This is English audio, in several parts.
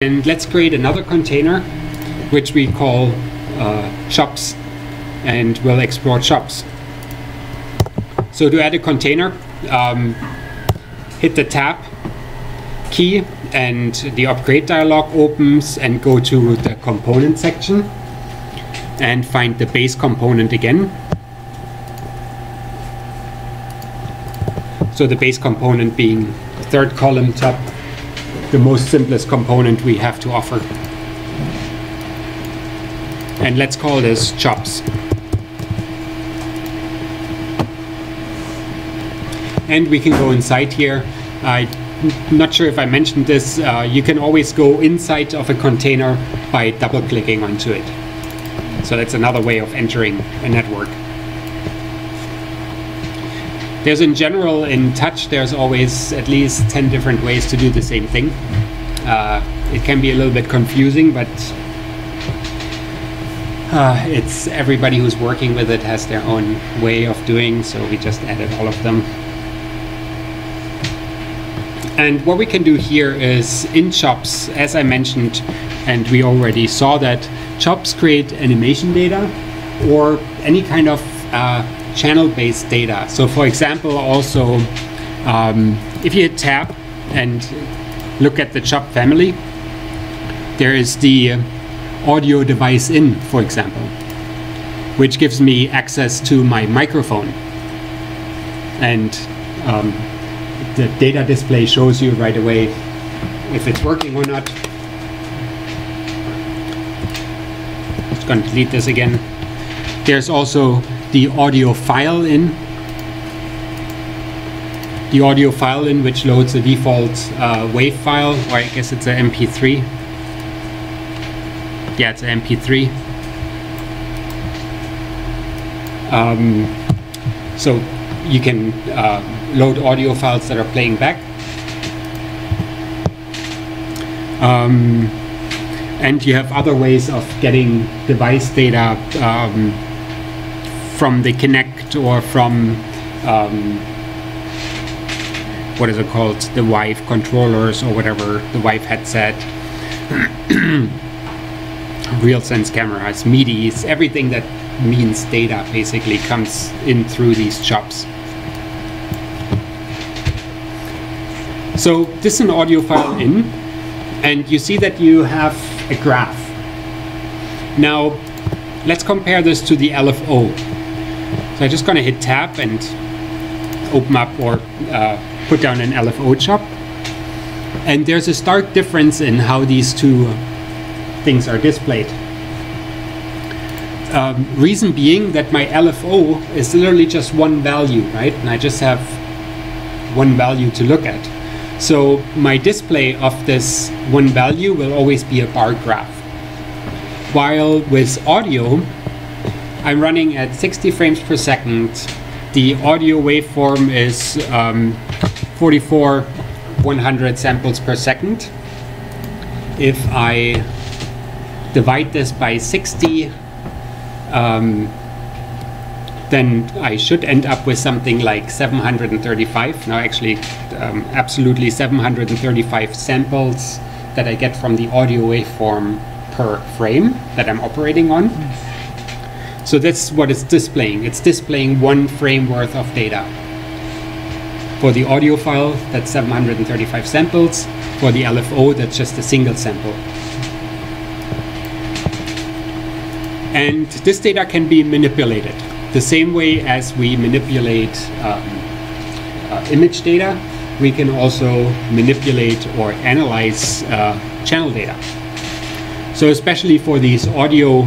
And let's create another container, which we call shops, and we'll explore shops. So to add a container, hit the tab key and the upgrade dialog opens, and go to the component section and find the base component again. So the base component being the third column top, the most simplest component we have to offer. And let's call this shops. And we can go inside here. I'm not sure if I mentioned this. You can always go inside of a container by double-clicking onto it. So that's another way of entering a network. There's in general, in Touch, there's always at least 10 different ways to do the same thing. It can be a little bit confusing, but it's everybody who's working with it has their own way of doing, so we just added all of them. And what we can do here is in shops, as I mentioned, and we already saw that, shops create animation data or any kind of channel-based data. So for example, also if you hit tab and look at the shop family, there is the audio device in, for example, which gives me access to my microphone. And the data display shows you right away if it's working or not. Just going to delete this again. There's also the audio file in. The audio file in, which loads a default WAV file, or I guess it's an MP3. Yeah, it's an MP3. So you can load audio files that are playing back. And you have other ways of getting device data from the Kinect or from what is it called, the Vive controllers or whatever, the Vive headset, RealSense cameras, MIDIs, everything that means data basically comes in through these shops. So this is an audio file in, and you see that you have a graph. Now let's compare this to the LFO. So I'm just going to hit tab and open up or put down an LFO chop. And there's a stark difference in how these two things are displayed. Reason being that my LFO is literally just one value, right? And I just have one value to look at. So my display of this one value will always be a bar graph. While with audio, I'm running at 60 frames per second. The audio waveform is 44,100 samples per second. If I divide this by 60, then I should end up with something like 735. Now actually, absolutely 735 samples that I get from the audio waveform per frame that I'm operating on. So that's what it's displaying. It's displaying one frame worth of data. For the audio file, that's 735 samples. For the LFO, that's just a single sample. And this data can be manipulated the same way as we manipulate image data. We can also manipulate or analyze channel data. So especially for these audio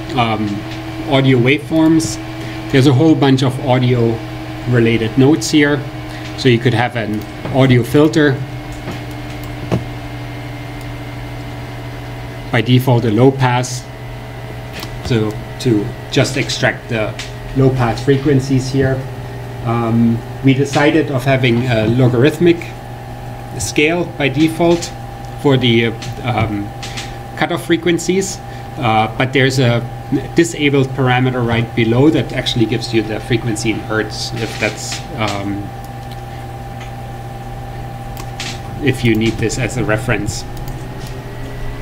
waveforms, there's a whole bunch of audio related nodes here. So you could have an audio filter, by default a low pass, so to just extract the low pass frequencies here. We decided of having a logarithmic scale by default for the cutoff frequencies, but there's a disabled parameter right below that actually gives you the frequency in hertz, if that's if you need this as a reference.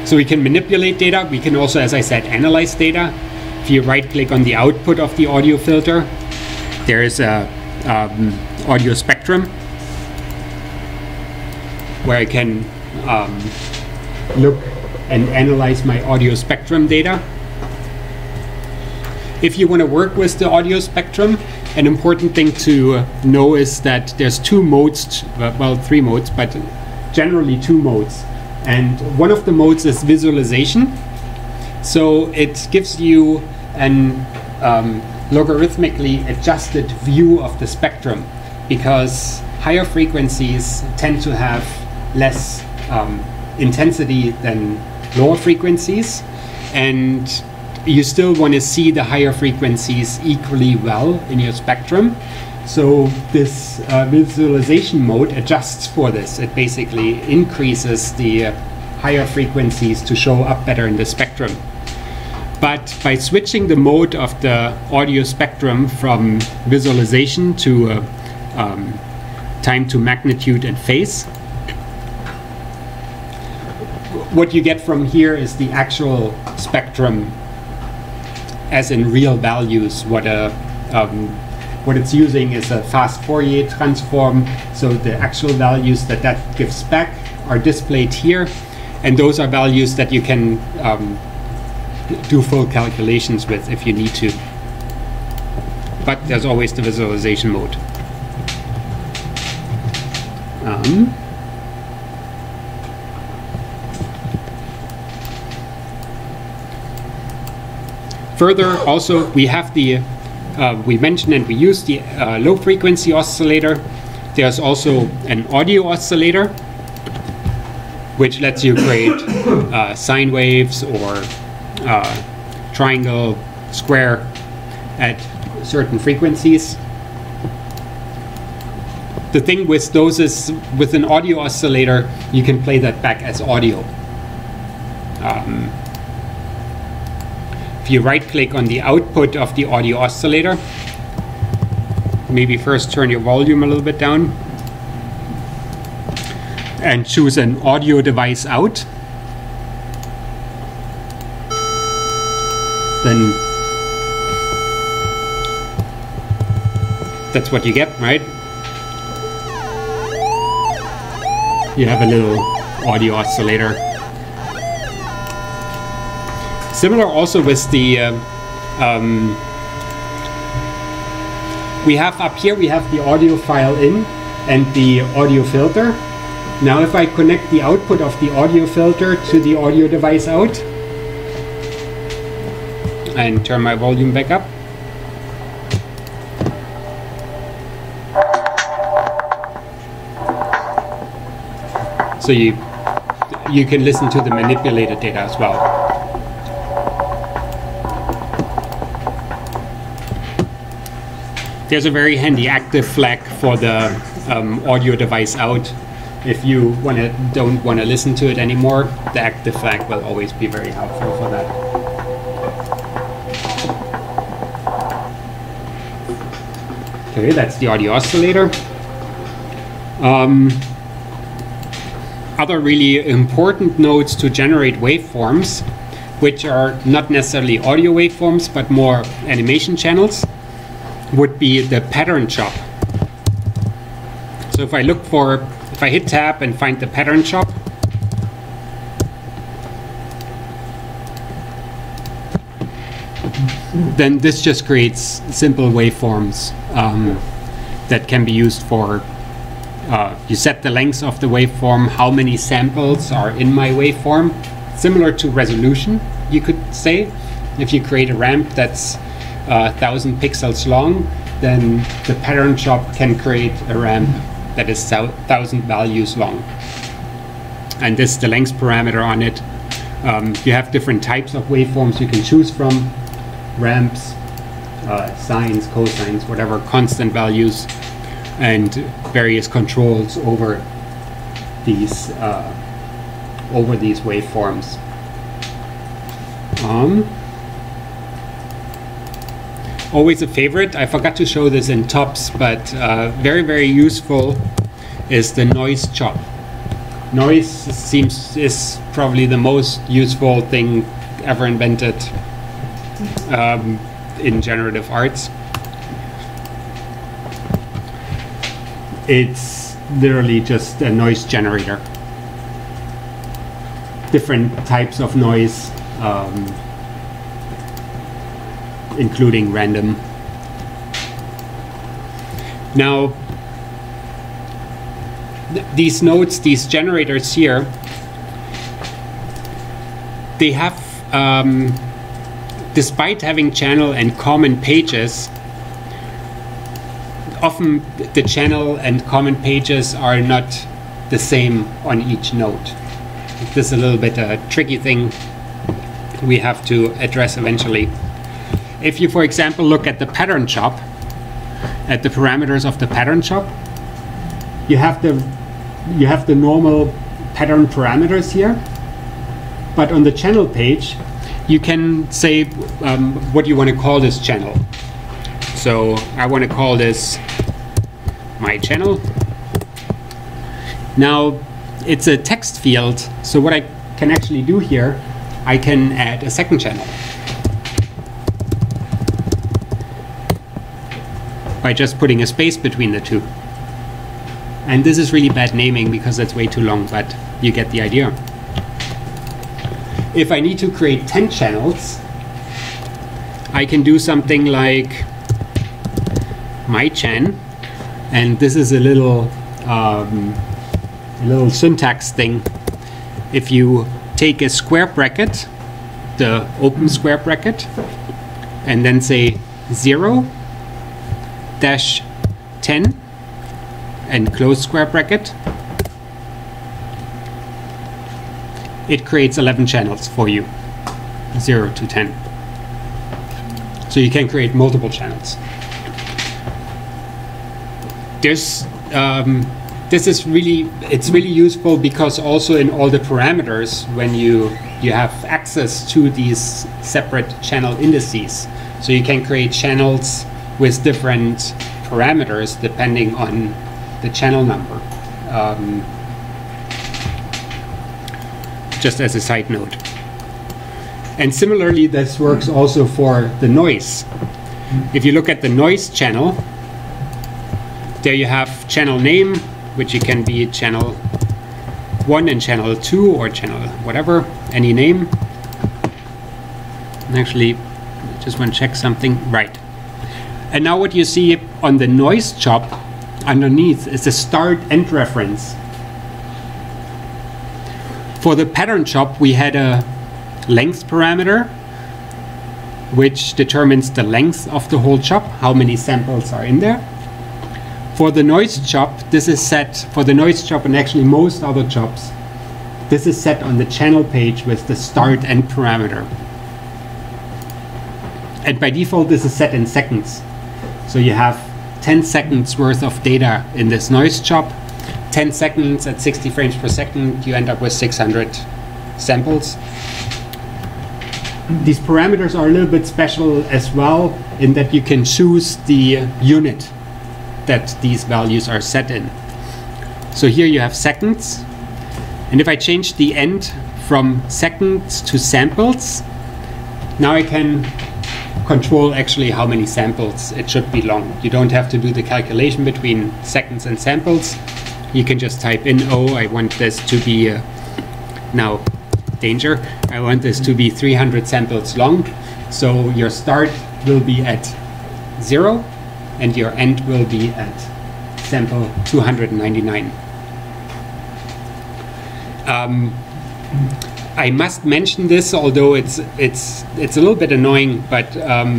So we can manipulate data. We can also, as I said, analyze data. If you right-click on the output of the audio filter, there is a audio spectrum where I can look and analyze my audio spectrum data. If you want to work with the audio spectrum, an important thing to know is that there's two modes, well, three modes, but generally two modes. And one of the modes is visualization. So it gives you an logarithmically adjusted view of the spectrum, because higher frequencies tend to have less intensity than lower frequencies, and you still want to see the higher frequencies equally well in your spectrum. So this visualization mode adjusts for this. It basically increases the higher frequencies to show up better in the spectrum. But by switching the mode of the audio spectrum from visualization to time to magnitude and phase, what you get from here is the actual spectrum as in real values. What it's using is a fast Fourier transform, so the actual values that gives back are displayed here, and those are values that you can do full calculations with if you need to. But there's always the visualization mode. Further, also we have the we mentioned and we use the low frequency oscillator. There's also an audio oscillator, which lets you create sine waves or triangle, square at certain frequencies. The thing with those is, with an audio oscillator, you can play that back as audio. If you right-click on the output of the audio oscillator, maybe first turn your volume a little bit down, and choose an audio device out, then that's what you get, right? You have a little audio oscillator. Similar also with the we have up here, we have the audio file in and the audio filter. Now if I connect the output of the audio filter to the audio device out and turn my volume back up, so you can listen to the manipulated data as well. There's a very handy active flag for the audio device out. If you don't want to listen to it anymore, the active flag will always be very helpful for that. Okay, that's the audio oscillator. Other really important nodes to generate waveforms, which are not necessarily audio waveforms, but more animation channels, would be the pattern chop. So if I hit tab and find the pattern chop, then this just creates simple waveforms that can be used for, you set the length of the waveform, how many samples are in my waveform, similar to resolution, you could say. If you create a ramp that's 1,000 pixels long, then the pattern chop can create a ramp that is 1,000 values long. And this is the length parameter on it. You have different types of waveforms you can choose from: ramps, sines, cosines, whatever, constant values, and various controls over these waveforms. Always a favorite, I forgot to show this in TOPS, but very, very useful, is the noise chop. noise is probably the most useful thing ever invented in generative arts. It's literally just a noise generator. Different types of noise, including random. Now, these nodes, these generators here, they have, despite having channel and comment pages, often the channel and comment pages are not the same on each node. This is a little bit a tricky thing we have to address eventually. If you, for example, look at the pattern shop, at the parameters of the pattern shop, you have the normal pattern parameters here, but on the channel page, you can say what you want to call this channel. So I want to call this my channel. Now it's a text field, so what I can actually do here, I can add a second channel by just putting a space between the two. And this is really bad naming because that's way too long, but you get the idea. If I need to create 10 channels, I can do something like my chan, and this is a little syntax thing. If you take a square bracket, the open square bracket, and then say 0-10 and close square bracket, it creates 11 channels for you, 0 to 10. So you can create multiple channels. It's really useful because also in all the parameters, when you have access to these separate channel indices, so you can create channels with different parameters depending on the channel number. Just as a side note. And similarly, this works also for the noise. If you look at the noise channel, there you have channel name, which it can be channel 1 and channel 2 or channel whatever, any name. And actually, I just want to check something. Right. And now what you see on the noise chop underneath is a start end reference. For the pattern chop, we had a length parameter, which determines the length of the whole chop, how many samples are in there. For the noise chop, this is set for the noise chop, and actually most other chops, this is set on the channel page with the start end parameter. And by default, this is set in seconds. So you have 10 seconds worth of data in this noise chop. 10 seconds at 60 frames per second, you end up with 600 samples. These parameters are a little bit special as well in that you can choose the unit that these values are set in. So here you have seconds, and if I change the end from seconds to samples, now I can control actually how many samples it should be long. You don't have to do the calculation between seconds and samples. You can just type in, oh, I want this to be, now, danger, I want this to be 300 samples long. So your start will be at 0, and your end will be at sample 299. I must mention this, although it's a little bit annoying, but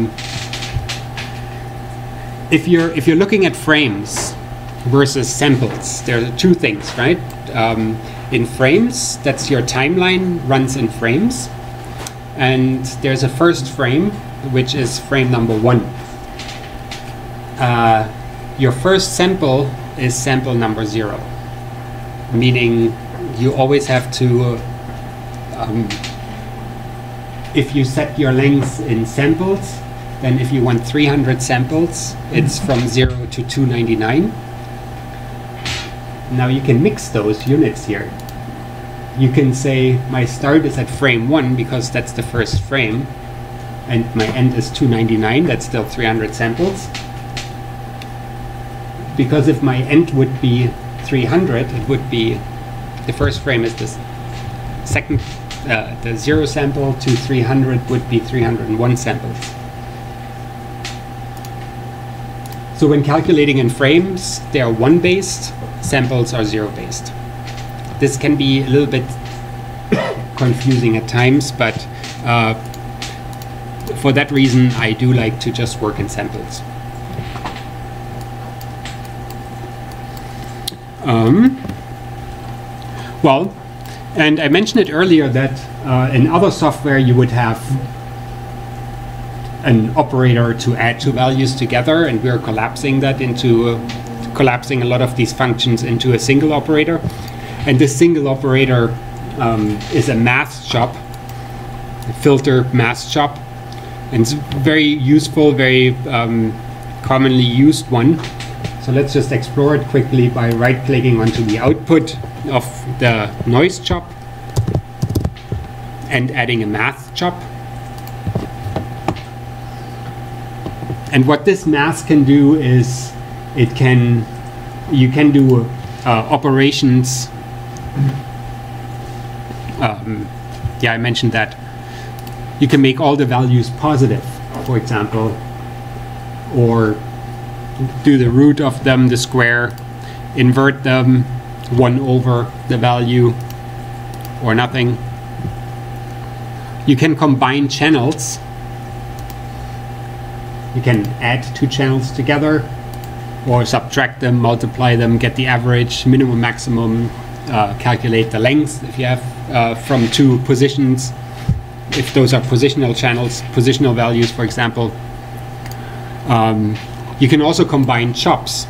if you're looking at frames versus samples, there are two things, right? In frames, that's your timeline runs in frames, and there's a first frame, which is frame number 1. Your first sample is sample number 0, meaning you always have to, if you set your length in samples, then if you want 300 samples, it's from 0 to 299. Now you can mix those units here. you can say my start is at frame 1 because that's the first frame, and my end is 299, that's still 300 samples. Because if my end would be 300, it would be, the first frame is this second, the 0 sample to 300 would be 301 samples. So when calculating in frames, they are 1 based, samples are 0 based. This can be a little bit confusing at times, but for that reason, I do like to just work in samples. Well, and I mentioned it earlier that in other software you would have an operator to add two values together, and we're collapsing that into collapsing a lot of these functions into a single operator. And this single operator is a math shop, a filter math shop, and it's very useful, very commonly used one. So let's just explore it quickly by right-clicking onto the output of the noise chop and adding a math chop. And what this math can do is you can do operations. Yeah, I mentioned that. You can make all the values positive, for example, or do the root of them, the square, invert them, 1 over the value, or nothing. You can combine channels. You can add two channels together, or subtract them, multiply them, get the average, minimum, maximum, calculate the length if you have from two positions, if those are positional channels, positional values, for example. You can also combine chops.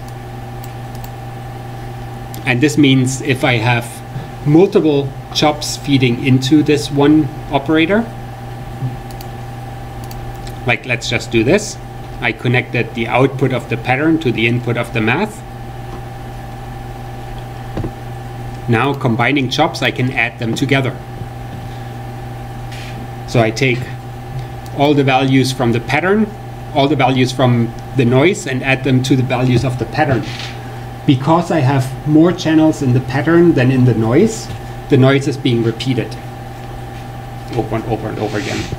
And this means if I have multiple chops feeding into this one operator, like let's just do this. I connected the output of the pattern to the input of the math. Now combining chops, I can add them together. So I take all the values from the pattern, all the values from the noise, and add them to the values of the pattern. Because I have more channels in the pattern than in the noise is being repeated over and over and over again.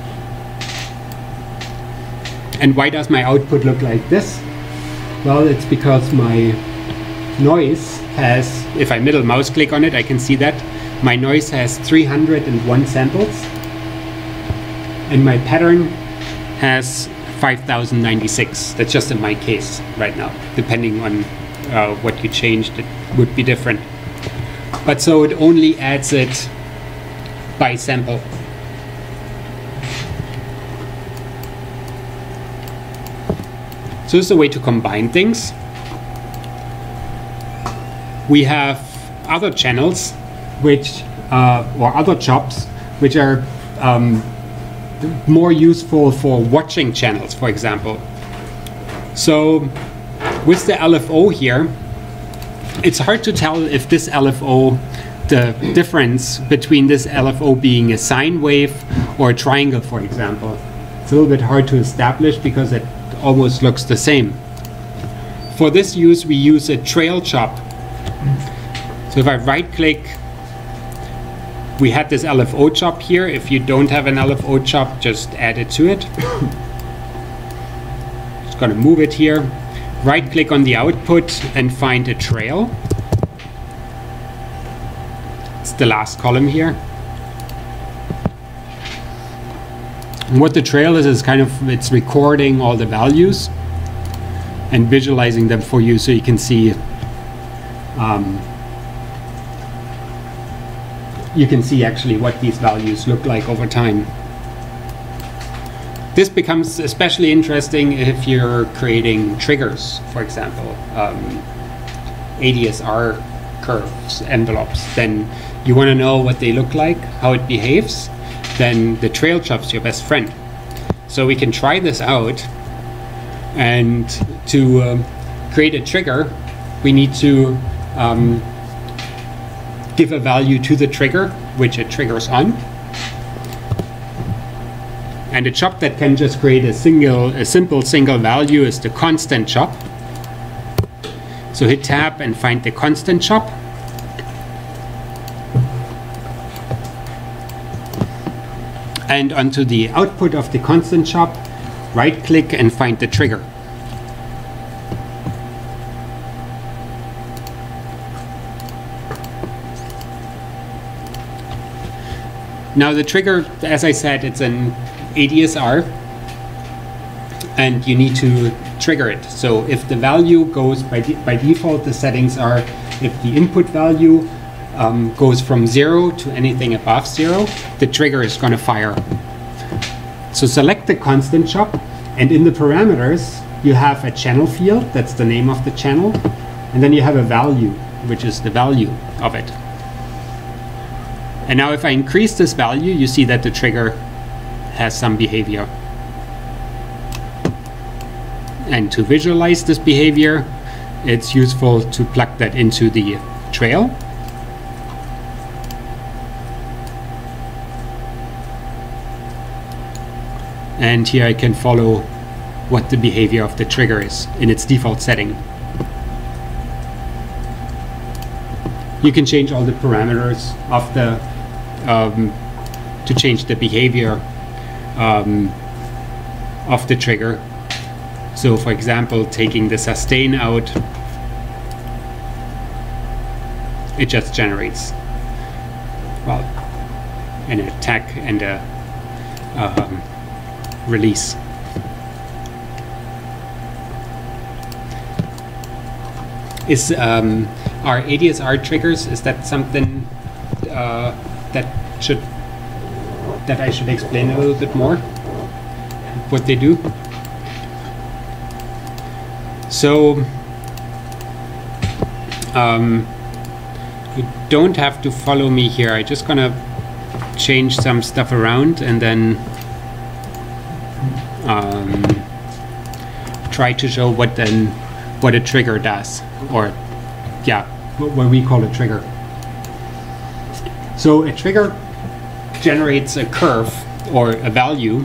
And why does my output look like this? Well, it's because my noise has, if I middle mouse click on it, I can see that my noise has 301 samples, and my pattern has 5096. That's just in my case right now. Depending on what you changed, it would be different. But so it only adds it by sample. So this is a way to combine things. We have other channels, which or other chops, which are more useful for watching channels, for example. So with the LFO here, it's hard to tell if this LFO, the difference between this LFO being a sine wave or a triangle, for example. It's a little bit hard to establish because it almost looks the same. For this use, we use a trail chop. So if I right click, we had this LFO chop here. If you don't have an LFO chop, just add it to it. Just gonna move it here. Right click on the output and find a trail. It's the last column here. And what the trail is kind of, it's recording all the values and visualizing them for you so you can see actually what these values look like over time. This becomes especially interesting if you're creating triggers, for example, ADSR curves, envelopes. Then you want to know what they look like, how it behaves. Then the trail chop's your best friend. So we can try this out, and to create a trigger, we need to give a value to the trigger, which it triggers on. And a chop that can just create a simple single value is the constant chop. So hit tab and find the constant chop. And onto the output of the constant chop, right click and find the trigger. Now the trigger, as I said, it's an ADSR, and you need to trigger it. So if the value goes by default, the settings are if the input value goes from 0 to anything above 0, the trigger is going to fire. So select the constant chop, and in the parameters you have a channel field, that's the name of the channel, and then you have a value, which is the value of it. And now if I increase this value, you see that the trigger has some behavior. And to visualize this behavior, it's useful to plug that into the trail. And here I can follow what the behavior of the trigger is in its default setting. You can change all the parameters of the to change the behavior of the trigger. So for example, taking the sustain out, it just generates, well, an attack and a release. Is our ADSR triggers, is that something that I should explain a little bit more what they do? So you don't have to follow me here. I'm just gonna change some stuff around and then try to show what a trigger does, or yeah, what we call a trigger. So a trigger generates a curve or a value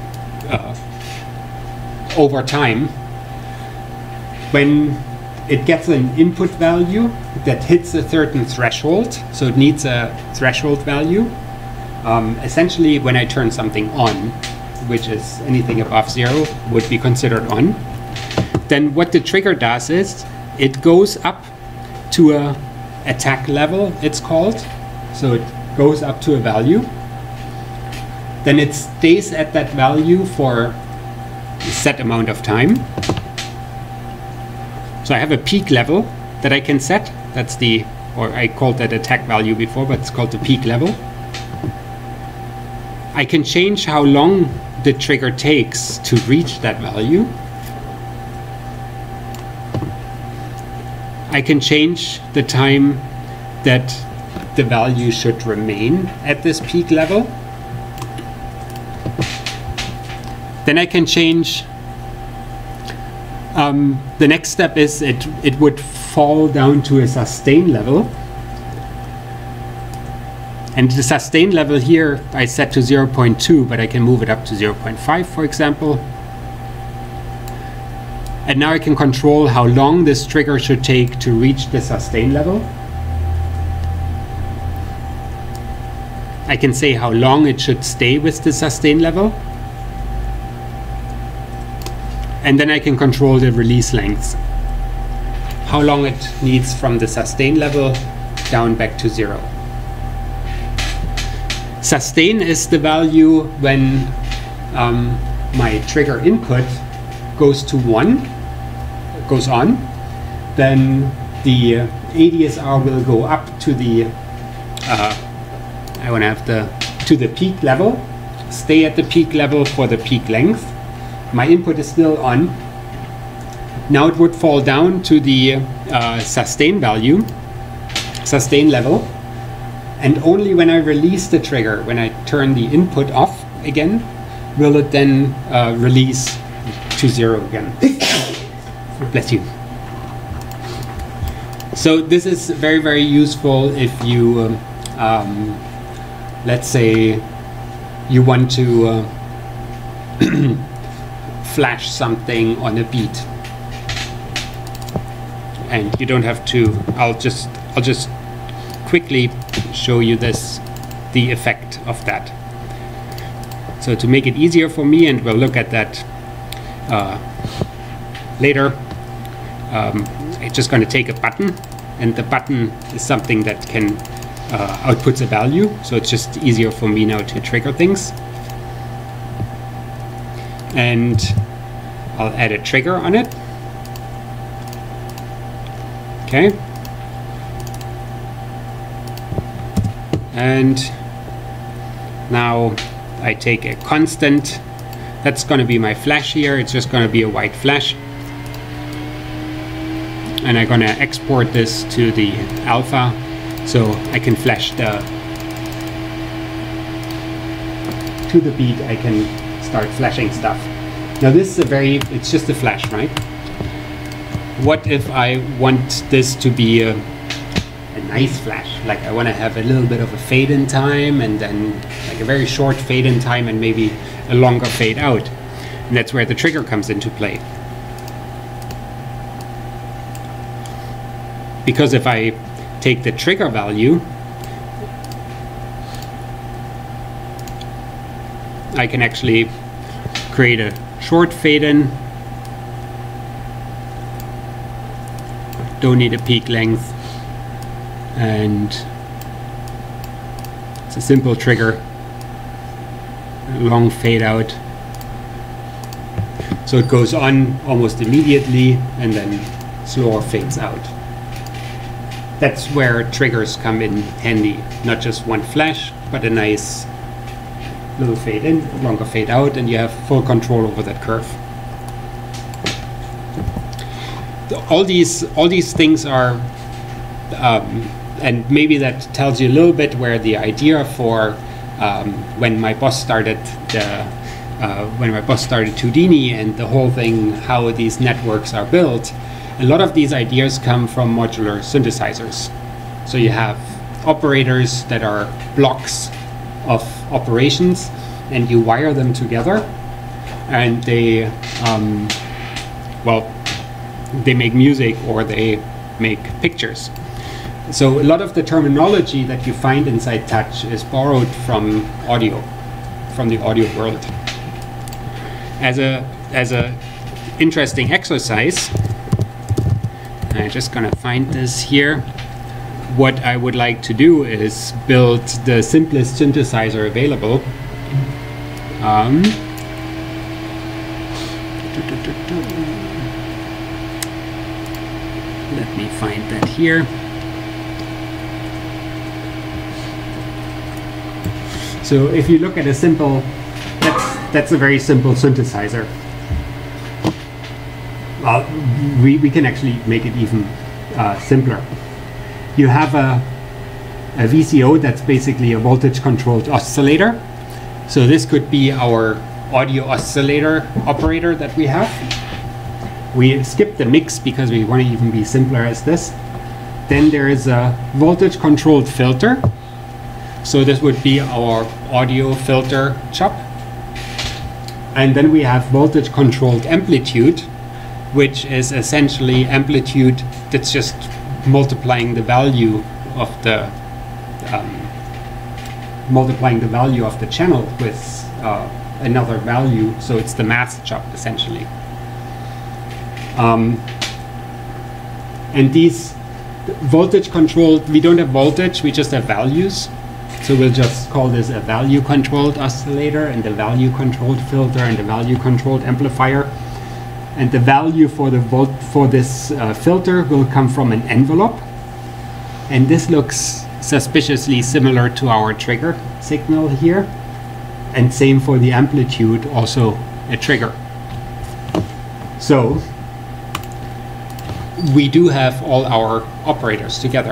over time when it gets an input value that hits a certain threshold. So it needs a threshold value. Essentially, when I turn something on, which is anything above 0 would be considered on, then what the trigger does is it goes up to a attack level, it's called. So it goes up to a value. Then it stays at that value for a set amount of time. So I have a peak level that I can set. That's the, or I called that attack value before, but it's called the peak level. I can change how long the trigger takes to reach that value. I can change the time that the value should remain at this peak level. Then I can change, the next step is it would fall down to a sustain level. And the sustain level here I set to 0.2, but I can move it up to 0.5, for example. And now I can control how long this trigger should take to reach the sustain level. I can say how long it should stay with the sustain level. And then I can control the release length. How long it needs from the sustain level down back to 0. Sustain is the value when my trigger input goes to 1, goes on, then the ADSR will go up to the to the peak level, stay at the peak level for the peak length. My input is still on. Now it would fall down to the sustain value, sustain level, and only when I release the trigger, when I turn the input off again, will it then release to 0 again. Bless you. So this is very, very useful if you, let's say, you want to flash something on a beat, and you don't have to. I'll just quickly show you the effect of that. So to make it easier for me, and we'll look at that later, I'm just going to take a button, and the button is something that can outputs a value, so it's just easier for me now to trigger things. And I'll add a trigger on it. Okay. And now I take a constant. That's going to be my flash here. It's just going to be a white flash. And I'm going to export this to the alpha so I can flash to the beat. I can start flashing stuff. Now this is it's just a flash, right? What if I want this to be a nice flash? Like I want to have a little bit of a fade in time, and then like a very short fade in time, and maybe a longer fade out. And that's where the trigger comes into play. Because if I take the trigger value, I can actually create a short fade in. Don't need a peak length, and it's a simple trigger. Long fade out, so it goes on almost immediately and then slower fades out. That's where triggers come in handy. Not just one flash, but a nice little fade in, longer fade out, and you have full control over that curve. All these things are, and maybe that tells you a little bit where the idea for when my boss started Houdini and the whole thing, how these networks are built. A lot of these ideas come from modular synthesizers. So you have operators that are blocks of operations, and you wire them together, and they they make music or they make pictures. So a lot of the terminology that you find inside Touch is borrowed from audio, from the audio world. As a interesting exercise, I'm just gonna find this here. What I would like to do is build the simplest synthesizer available. Let me find that here. So if you look at a simple, that's a very simple synthesizer. Well, we can actually make it even simpler. You have a VCO that's basically a voltage controlled oscillator. So this could be our audio oscillator operator that we have. We skip the mix because we want to even be simpler as this. Then there is a voltage controlled filter. So this would be our audio filter chop. And then we have voltage controlled amplitude, which is essentially amplitude that's just multiplying the value of the channel with another value. So it's the mask chop essentially. And these voltage controlled, we don't have voltage, we just have values. So we'll just call this a value controlled oscillator, and the value controlled filter, and the value controlled amplifier. And the value for this filter will come from an envelope. And this looks suspiciously similar to our trigger signal here. And same for the amplitude, also a trigger. So we do have all our operators together.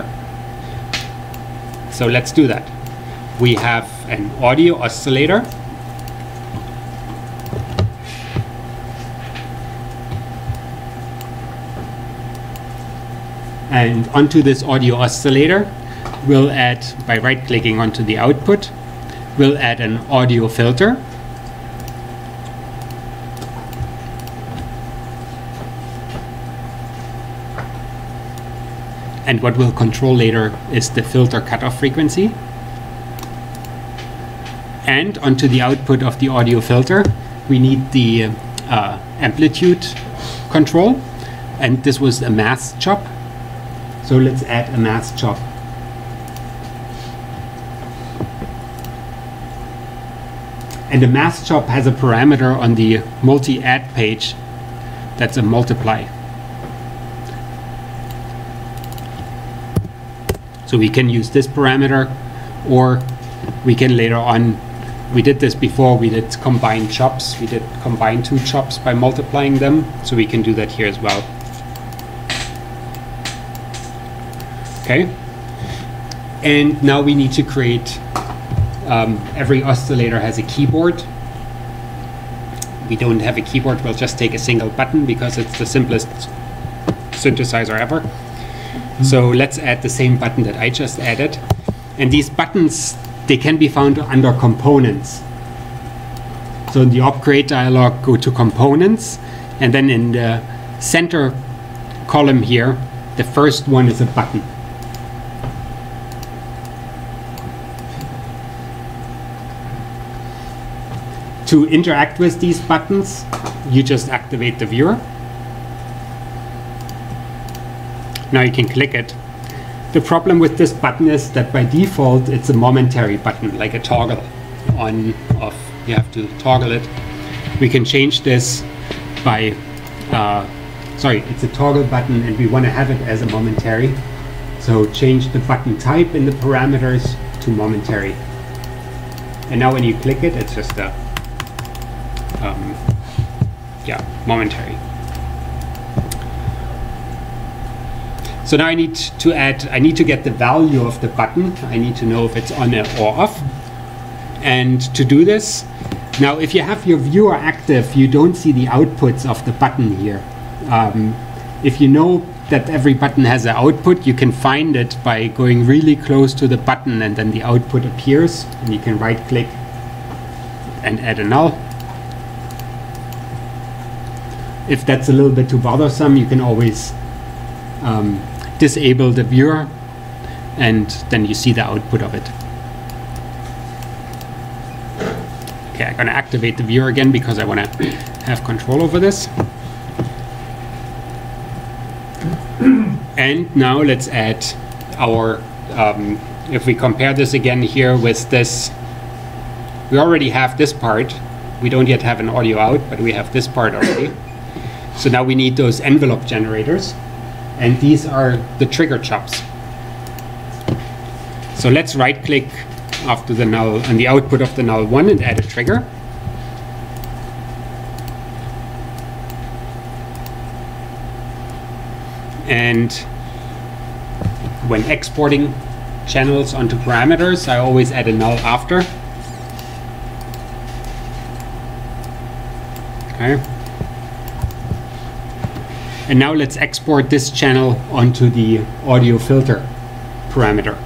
So let's do that. We have an audio oscillator. And onto this audio oscillator, we'll add, by right-clicking onto the output, we'll add an audio filter. And what we'll control later is the filter cutoff frequency. And onto the output of the audio filter, we need the amplitude control. And this was a mask chop. So let's add a mask chop. And the mask chop has a parameter on the multi-add page that's a multiply. So we can use this parameter, or we can later on, we did this before, we did combine chops. We did combine two chops by multiplying them. So we can do that here as well. Okay. And now we need to create, every oscillator has a keyboard. We don't have a keyboard, we'll just take a single button because it's the simplest synthesizer ever. So let's add the same button that I just added. And these buttons, they can be found under components. So in the upgrade dialog, go to components, and then in the center column here, the first one is a button. To interact with these buttons, you just activate the viewer. Now you can click it. The problem with this button is that by default it's a momentary button, like a toggle on, off. You have to toggle it. We can change this by, sorry, it's a toggle button and we want to have it as a momentary. So change the button type in the parameters to momentary. And now when you click it, it's just a, yeah, momentary. So now I need to add, I need to get the value of the button. I need to know if it's on or off. And to do this, now if you have your viewer active, you don't see the outputs of the button here. If you know that every button has an output, you can find it by going really close to the button and then the output appears. And you can right click and add a null. If that's a little bit too bothersome, you can always disable the viewer and then you see the output of it. Okay, I'm going to activate the viewer again because I want to have control over this. And now let's add our, if we compare this again here with this, we already have this part. We don't yet have an audio out, but we have this part already. So now we need those envelope generators. And these are the trigger chops. So let's right click after the null on the output of the null one and add a trigger. And when exporting channels onto parameters, I always add a null after. Okay. And now let's export this channel onto the audio filter parameter.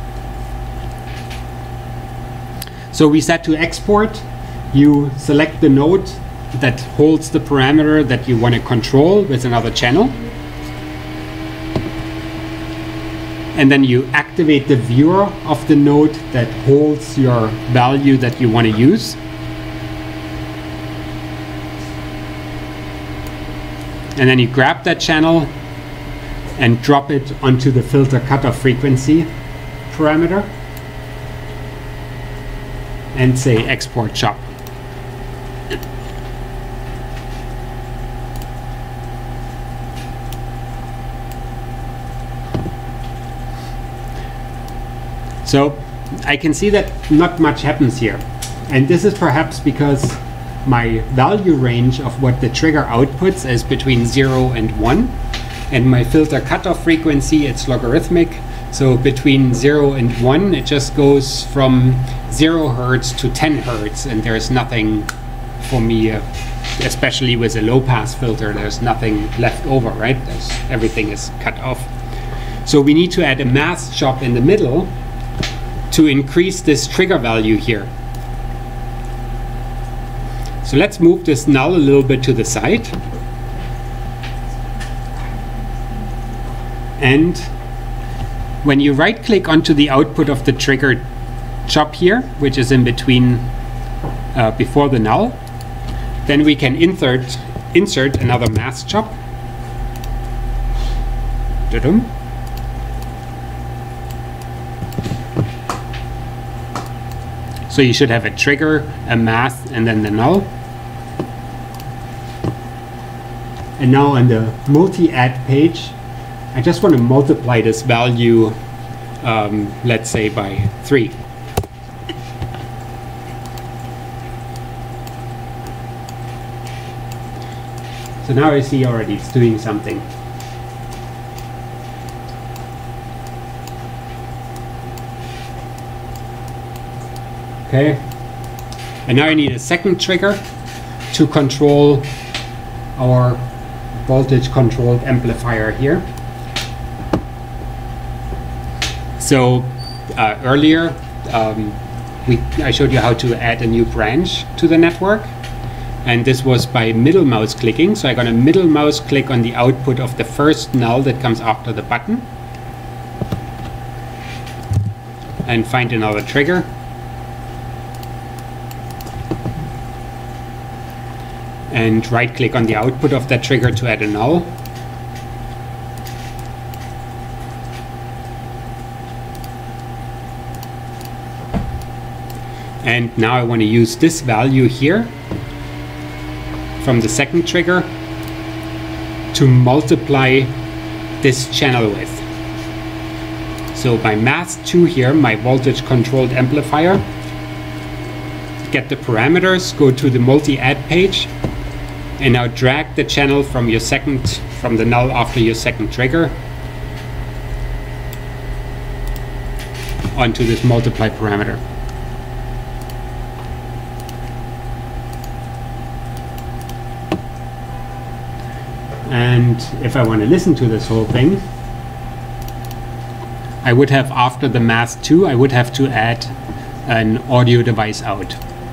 So we set to export. You select the node that holds the parameter that you want to control with another channel. And then you activate the viewer of the node that holds your value that you want to use. And then you grab that channel and drop it onto the filter cutoff frequency parameter and say export chop. So I can see that not much happens here. And this is perhaps because my value range of what the trigger outputs is between 0 and 1. And my filter cutoff frequency, it's logarithmic. So between 0 and 1, it just goes from 0 hertz to 10 hertz. And there's nothing for me, especially with a low pass filter, there's nothing left over, right? Everything is cut off. So we need to add a mask chop in the middle to increase this trigger value here. So let's move this null a little bit to the side. And when you right click onto the output of the trigger chop here, which is in between before the null, then we can insert another mask chop. Da-dum. So you should have a trigger, a mask, and then the null. And now on the multi-add page, I just want to multiply this value, let's say by 3. So now I see already it's doing something. Okay, and now I need a second trigger to control our voltage controlled amplifier here. So earlier I showed you how to add a new branch to the network, and this was by middle mouse clicking. So I'm going to middle mouse click on the output of the first null that comes after the button and find another trigger. And right click on the output of that trigger to add a null. And now I want to use this value here from the second trigger to multiply this channel width. So by mask 2 here, my voltage controlled amplifier, get the parameters, go to the multi-add page, and now drag the channel from the null after your second trigger onto this multiply parameter. And if I want to listen to this whole thing, I would have, after the mask 2, I would have to add an audio device out.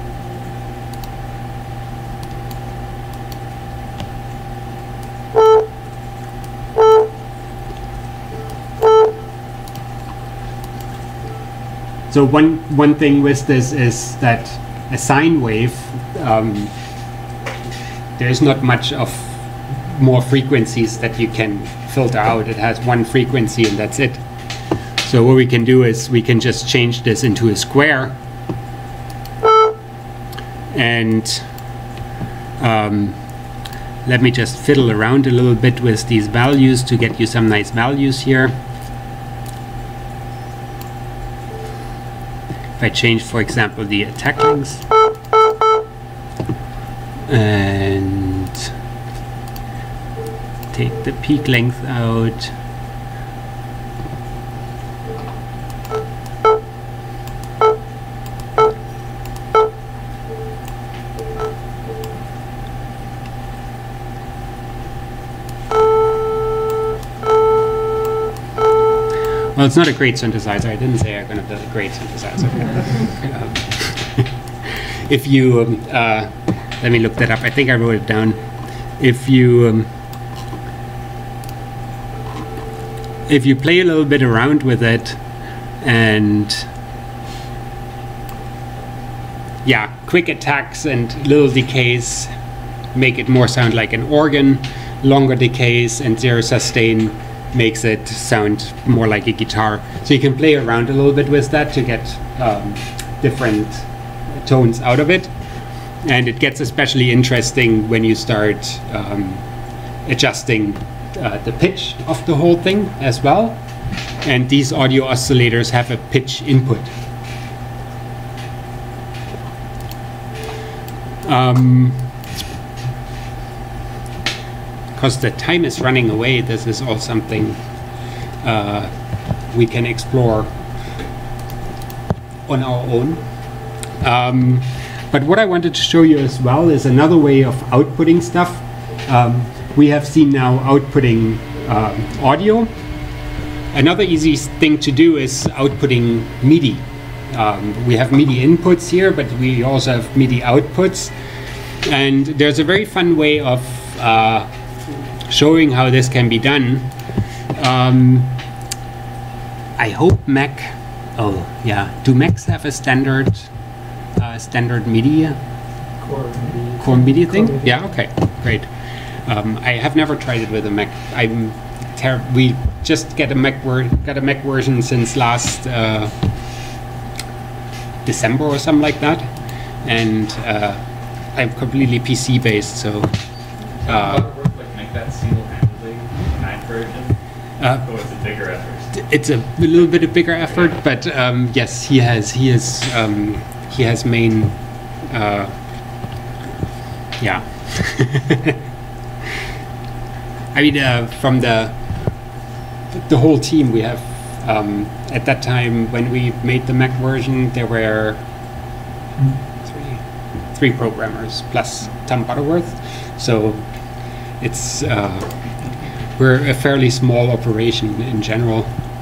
So one thing with this is that a sine wave, there's not much of more frequencies that you can filter out. It has one frequency and that's it. So what we can do is we can just change this into a square, and let me just fiddle around a little bit with these values to get you some nice values here. If I change, for example, the attack links and take the peak length out, well, it's not a great synthesizer. I didn't say I'm going to build a great synthesizer. If you, let me look that up. I think I wrote it down. If you play a little bit around with it, and yeah, quick attacks and little decays make it more sound like an organ. Longer decays and zero sustain makes it sound more like a guitar. So you can play around a little bit with that to get different tones out of it. And it gets especially interesting when you start adjusting the pitch of the whole thing as well. And these audio oscillators have a pitch input. Because the time is running away, this is all something we can explore on our own. But what I wanted to show you as well is another way of outputting stuff. We have seen now outputting audio, Another easy thing to do is outputting MIDI. We have MIDI inputs here, but we also have MIDI outputs. And there's a very fun way of showing how this can be done. I hope Mac, oh yeah, do Macs have a standard MIDI? Core MIDI thing? MIDI. Yeah, okay, great. I have never tried it with a Mac. We just got a Mac version since last December or something like that, and I'm completely PC based, so. Make that single-handedly, Mac version, or it's a bigger effort? It's a little bit a bigger effort, but yes, he has main. Yeah. I mean, from the whole team, we have at that time when we made the Mac version, there were three programmers plus Tom Butterworth. So it's we're a fairly small operation in general,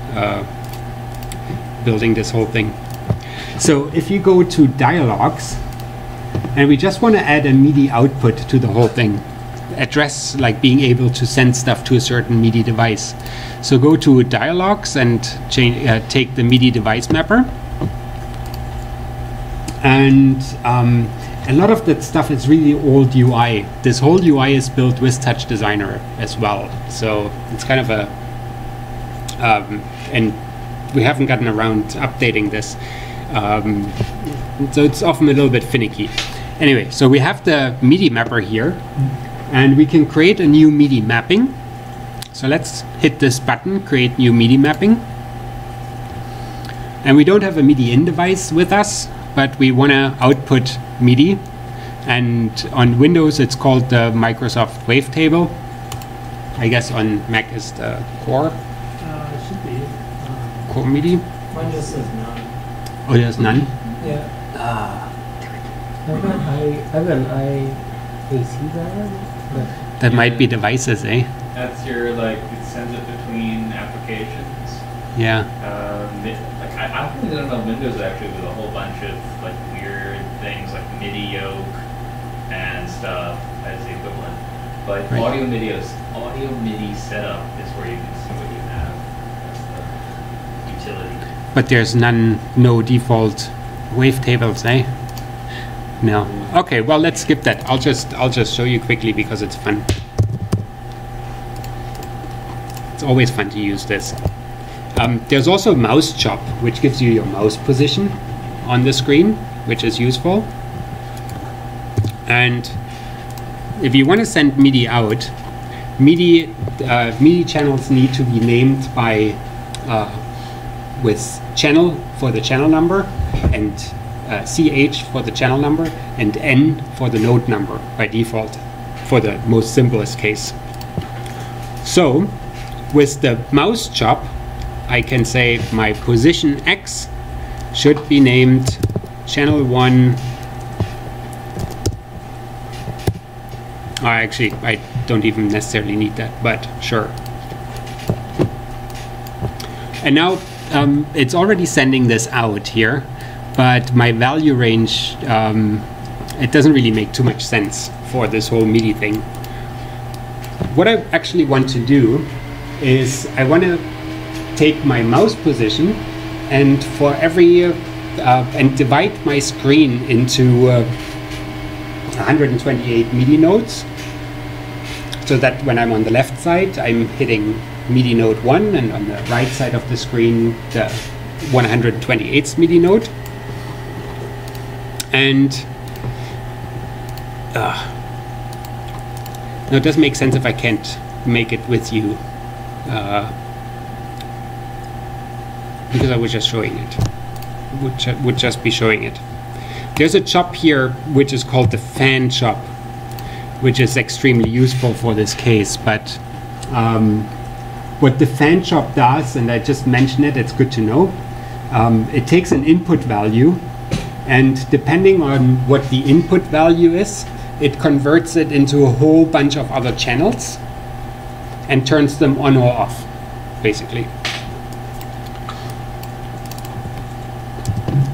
building this whole thing. So if you go to dialogues, and we just want to add a MIDI output to the whole thing, address like being able to send stuff to a certain MIDI device. So go to dialogues and take the MIDI device mapper. And a lot of that stuff is really old UI. This whole UI is built with TouchDesigner as well. So it's kind of a, and we haven't gotten around to updating this. So it's often a little bit finicky. Anyway, so we have the MIDI mapper here, and we can create a new MIDI mapping. So let's hit this button, create new MIDI mapping. And we don't have a MIDI in device with us, but we want to output MIDI. And on Windows, it's called the Microsoft Wavetable. I guess on Mac is the Core. It should be. Core MIDI. Mine just says none. Oh, there's none? Yeah. I have an IAC driver. That might be devices, eh? That's your, like, it sends it between applications. Yeah. I've been doing it on Windows actually with a whole bunch of like weird things like MIDI yoke and stuff as the equivalent. But right. audio MIDI setup is where you can see what you have. That's the utility. But there's no default wavetables, eh? No. Okay, well let's skip that. I'll just show you quickly because it's fun. It's always fun to use this. There's also mouse chop, which gives you your mouse position on the screen, which is useful. And if you want to send MIDI out, MIDI channels need to be named by with channel for the channel number, and CH for the channel number, and N for the node number by default for the most simplest case. So with the mouse chop, I can say my position X should be named channel 1. Actually, I don't even necessarily need that, but sure. And now it's already sending this out here, but my value range, it doesn't really make too much sense for this whole MIDI thing. What I actually want to do is I want to take my mouse position and for every and divide my screen into 128 MIDI nodes, so that when I'm on the left side I'm hitting MIDI node 1, and on the right side of the screen the 128th MIDI node. And no, it doesn't make sense if I can't make it with you, because I was just showing it. Would just be showing it. There's a chop here which is called the fan chop, which is extremely useful for this case. But what the fan chop does, and I just mentioned it, it's good to know, it takes an input value, and depending on what the input value is, it converts it into a whole bunch of other channels and turns them on or off, basically.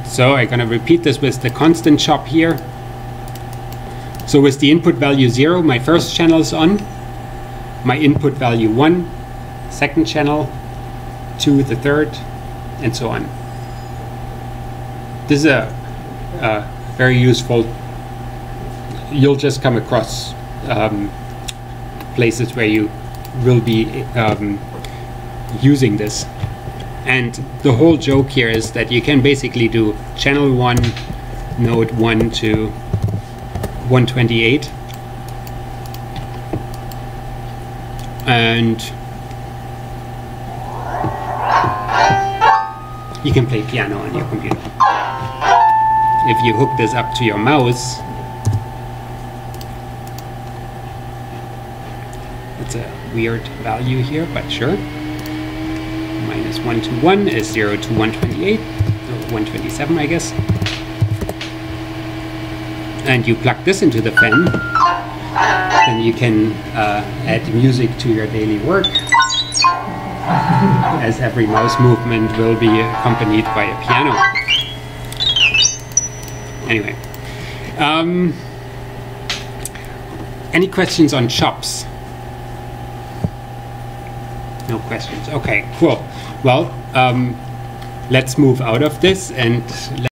So I'm gonna repeat this with the constant chop here. So with the input value 0, my first channel is on. My input value 1, second channel, 2, the third, and so on. This is a very useful. You'll just come across places where you will be using this. And the whole joke here is that you can basically do channel 1, node 1 to 128. And you can play piano on your computer. If you hook this up to your mouse, it's a weird value here, but sure. -1 to 1 is 0 to 128, or 127 I guess. And you plug this into the fan, then you can add music to your daily work, as every mouse movement will be accompanied by a piano. Anyway, any questions on chops? No questions. Okay, cool. Well, let's move out of this and